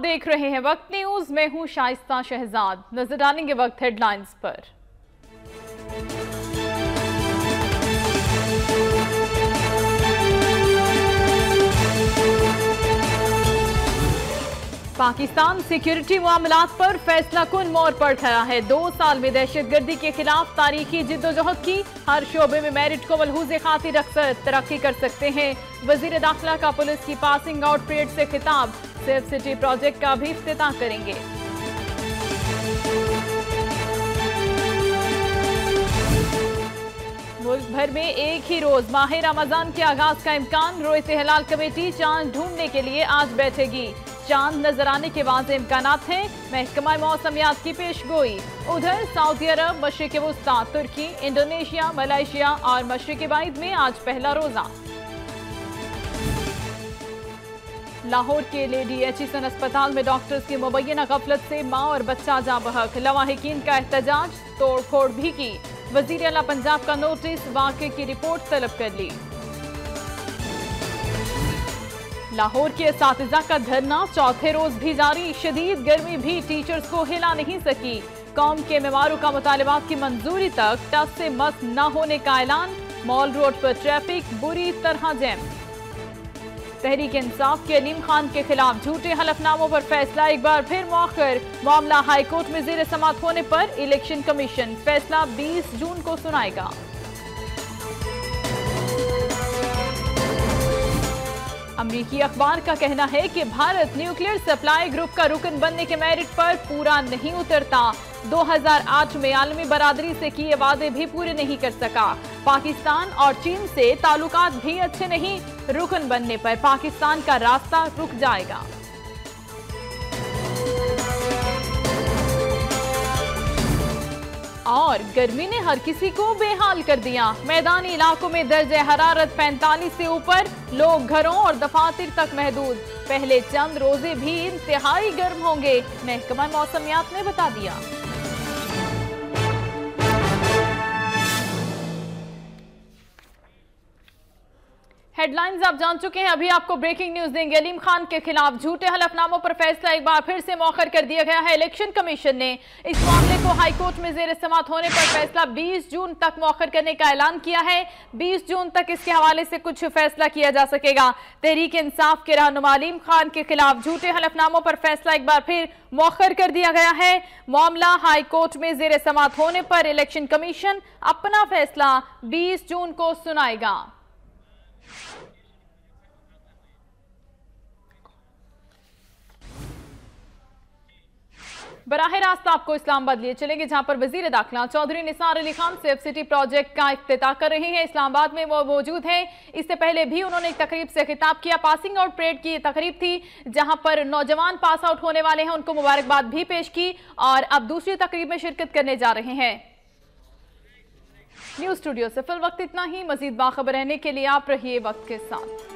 देख रहे हैं वक्त न्यूज। मैं हूं शाइस्ता शहजाद। नजर डालेंगे वक्त हेडलाइंस पर। पाकिस्तान सिक्योरिटी मामलात पर फैसला कुन मोड़ पर खड़ा है। 2 साल में दहशतगर्दी के खिलाफ तारीखी जिद्दोजहद की। हर शोबे में मेरिट को मलहूज़े खातिर अक्सर तरक्की कर सकते हैं। वजीर दाखिला का पुलिस की पासिंग आउट परेड से खिताब। सेफ सिटी प्रोजेक्ट का भी इफ्तिताह करेंगे। मुल्क भर में एक ही रोज माह रमजान के आगाज का इम्कान। रोयत हिलाल कमेटी चांद ढूंढने के लिए आज बैठेगी। चांद नजर आने के वाज़े इम्कानात हैं। महकमा मौसमियात की पेशगोई। उधर सऊदी अरब, मशरिक़ वुस्ता, तुर्की, इंडोनेशिया, मलेशिया और मशरिक़ बाइद में आज पहला रोजा। लाहौर के लेडी एचिसन अस्पताल में डॉक्टर्स की मुबैना गफलत से माँ और बच्चा जा बहक। लवाहिकीन का एहतजाज, तोड़ फोड़ भी की। वजीर आला पंजाब का नोटिस, वाक़े की रिपोर्ट तलब कर ली। लाहौर के असातिज़ा का धरना चौथे रोज भी जारी। शदीद गर्मी भी टीचर्स को हिला नहीं सकी। कौम के मेवारों का मुतालिबात की मंजूरी तक टस से मस न होने का ऐलान। मॉल रोड पर ट्रैफिक बुरी तरह जैम। तहरीक इंसाफ के अलीम खान के खिलाफ झूठे हलफनामों पर फैसला एक बार फिर मौखर। मामला हाईकोर्ट में जेर समाअत होने पर इलेक्शन कमीशन फैसला 20 जून को सुनाएगा। अमरीकी अखबार का कहना है कि भारत न्यूक्लियर सप्लाई ग्रुप का रुकन बनने के मेरिट पर पूरा नहीं उतरता। 2008 में आलमी बरादरी से किए वादे भी पूरे नहीं कर सका। पाकिस्तान और चीन से ताल्लुकात भी अच्छे नहीं। रुकन बनने पर पाकिस्तान का रास्ता रुक जाएगा। और गर्मी ने हर किसी को बेहाल कर दिया। मैदानी इलाकों में दर्जे हरारत 45 से ऊपर। लोग घरों और दफातर तक महदूद। पहले चंद रोजे भी इंतहाई गर्म होंगे, महकमा मौसमियात ने बता दिया। हेडलाइंस आप जान चुके हैं। अभी आपको ब्रेकिंग न्यूज देंगे। अलीम खान के खिलाफ झूठे हलफनामों पर फैसला एक बार फिर से मौखर कर दिया गया है। इलेक्शन कमीशन ने इस मामले को हाईकोर्ट में जेर समाअत होने पर फैसला 20 जून तक मौखर करने का ऐलान किया है। 20 जून तक इसके हवाले से कुछ फैसला किया जा सकेगा। तहरीक इंसाफ के रहनुमा अलीम खान के खिलाफ झूठे हलफनामों पर फैसला एक बार फिर मौखर कर दिया गया है। मामला हाईकोर्ट में जेर समाअत होने पर इलेक्शन कमीशन अपना फैसला 20 जून को सुनाएगा। बराह रास्त आपको इस्लामाबाद लिए चलेंगे, जहां पर वजीर दाखिला Chaudhry Nisar Ali Khan safe city project का इफ्तिताह कर रहे हैं। इस्लामाबाद में वो मौजूद हैं। इससे पहले भी उन्होंने एक तकरीब से खिताब किया। पासिंग आउट परेड की तकरीब थी, जहां पर नौजवान पास आउट होने वाले हैं, उनको मुबारकबाद भी पेश की और अब दूसरी तकरीब में शिरकत करने जा रहे हैं। न्यूज स्टूडियो से फिल वक्त इतना ही। मजीद बाखबर रहने के लिए आप रहिए वक्त के साथ।